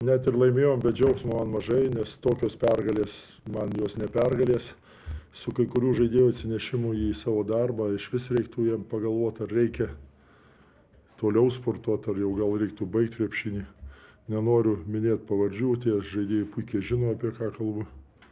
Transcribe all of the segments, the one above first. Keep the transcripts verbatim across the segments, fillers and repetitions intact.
net ir laimėjom, bet džiaugsmo man mažai, nes tokios pergalės, man jos nepergalės. Su kai kurių žaidėjų atsinešimu į savo darbą, iš vis reiktų jiem pagalvoti, ar reikia toliau sportuoti, ar jau gal reiktų baigti krepšinį. Nenoriu minėti pavardžių, tie žaidėjai puikiai žino, apie ką kalbu.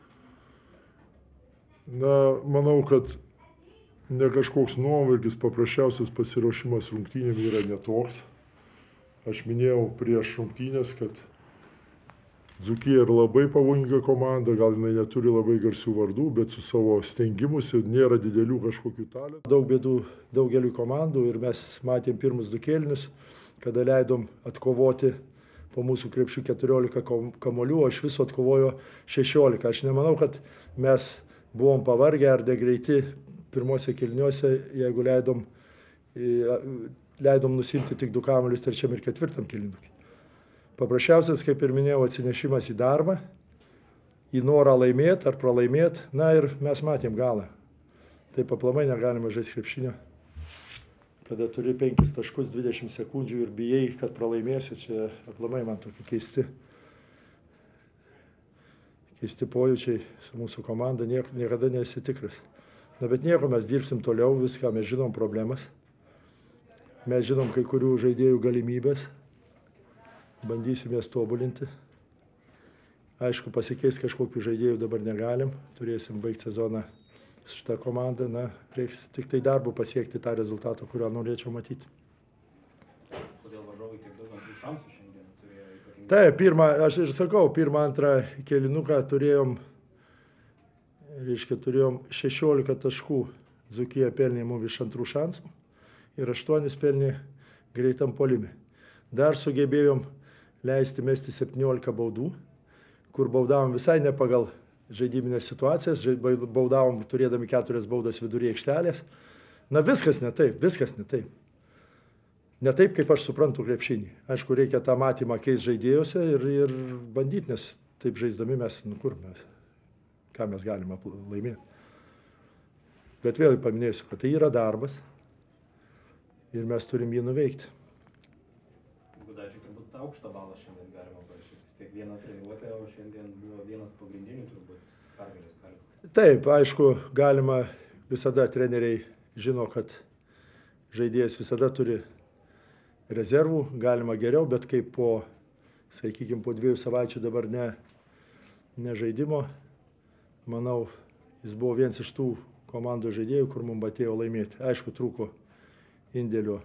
Na, manau, kad ne kažkoks nuovargis, paprasčiausias pasiruošimas rungtynėm yra netoks. Aš minėjau prieš rungtynės, kad Dzūkija yra labai pavojinga komanda, gal jinai neturi labai garsių vardų, bet su savo stengimusi nėra didelių kažkokių talentų. Daug bėdų daugeliu komandų ir mes matėm pirmus du kėlinius, kada leidom atkovoti po mūsų krepšių keturiolika kamuolių, o iš viso atkovojo šešiolika. Aš nemanau, kad mes buvom pavargę ar degreiti pirmose kėliniuose, jeigu leidom, leidom nusimti tik du kamuolius trečiam ir ketvirtam kėlinukui. Paprasčiausias, kaip ir minėjau, atsinešimas į darbą, į norą laimėti ar pralaimėti, na ir mes matėm galą. Taip aplamai negalima žaisti krepšinio. Kada turi penkis taškus dvidešimt sekundžių ir bijai, kad pralaimėsi, čia aplamai man tokie keisti. Keisti pojūčiai su mūsų komanda, niek, niekada nesi tikras. Na bet nieko, mes dirbsim toliau, viską mes žinom problemas. Mes žinom kai kurių žaidėjų galimybės. Bandysim jas tobulinti. Aišku, pasikeis kažkokių žaidėjų dabar negalim. Turėsim baigti sezoną su šitą komandą. Na, reiks tik tai darbu pasiekti tą rezultatą, kurio norėčiau matyti. Kodėl varžovai tiek daug antrų šansų šiandien turėjo ypatingai? Taip, pirmą, aš ir sakau, pirmą, antrą kėlinuką turėjom, reiškia, turėjom šešiolika taškų. Dzūkija pelnė mums iš antrų šansų ir aštuonis pelnė greitam puolime. Dar sugebėjom leisti mesti septyniolika baudų, kur baudavom visai ne pagal žaidybinės situacijas, baudavom turėdami keturias baudas vidury aikštelės. Na viskas ne taip, viskas ne taip. Ne taip, kaip aš suprantu krepšinį. Aišku, reikia tą matymą keisti žaidėjose ir, ir bandyti, nes taip žaisdami mes, nu kur mes, ką mes galime laimėti. Bet vėl paminėsiu, kad tai yra darbas ir mes turim jį nuveikti. Gudaičiui turbūt aukštą balą šiandien galima parašyti. Tiek vieną treniruotę, o šiandien buvo vienas pagrindinių turbūt pergalės kalbų. Taip, aišku, galima visada treneriai žino, kad žaidėjas visada turi rezervų, galima geriau, bet kaip po, sakykime, po dviejų savaičių dabar ne, ne žaidimo, manau, jis buvo vienas iš tų komandų žaidėjų, kur mums atėjo laimėti. Aišku, trūko indėlio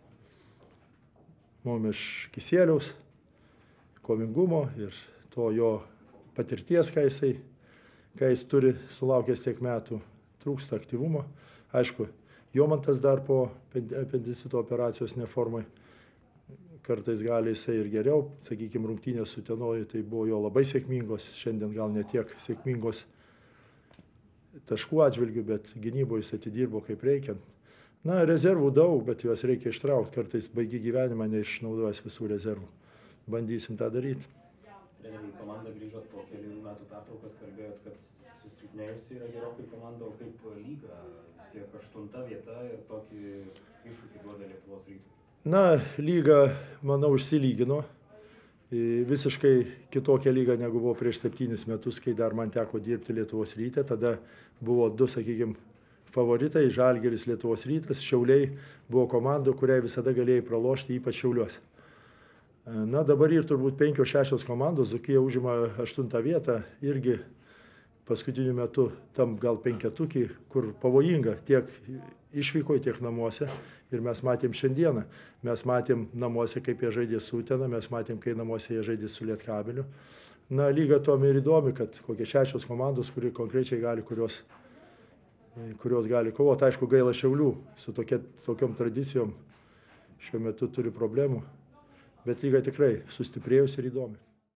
mums iš Kisieliaus, kovingumo ir to jo patirties, ką jisai, ką jis turi sulaukęs tiek metų, trūksta aktyvumo. Aišku, Jomantas dar po apendicito operacijos neformai, kartais gali jisai ir geriau, sakykime, rungtynės su Utenoju, tai buvo jo labai sėkmingos, šiandien gal ne tiek sėkmingos taškų atžvilgių, bet gynyboje jis atidirbo kaip reikiant. Na, rezervų daug, bet juos reikia ištraukti. Kartais baigi gyvenimą neišnaudojęs visų rezervų. Bandysim tą daryti. Treneriai, komanda grįžot po kelių metų pertraukos, kalbėjot, kad susilpnėjusi yra gerokai komanda, o kaip lyga, vis tiek aštunta vieta ir tokį iššūkį duoda Lietuvos Rytui. Na, lyga, manau, išsilygino. Visiškai kitokia lyga negu buvo prieš septynis metus, kai dar man teko dirbti Lietuvos Ryte. Tada buvo du, sakykime, favoritai, Žalgiris, Lietuvos Rytas, Šiauliai buvo komanda, kuriai visada galėjai pralošti, ypač Šiauliuose. Na, dabar ir turbūt penkios šešios komandos, Dzūkija užima aštuntą vietą, irgi paskutiniu metu tam gal penketukį, kur pavojinga tiek išvykoje, tiek namuose. Ir mes matėm šiandieną, mes matėm namuose, kaip jie žaidė su Utena, mes matėm, kai namuose jie žaidė su Lietkabeliu. Na, lyga tuom ir įdomi, kad kokie šešios komandos, kuri konkrečiai gali, kurios kurios gali kovoti. Aišku, gaila Šiaulių, su tokia, tokiom tradicijom šiuo metu turi problemų, bet lyga tikrai sustiprėjusi ir įdomi.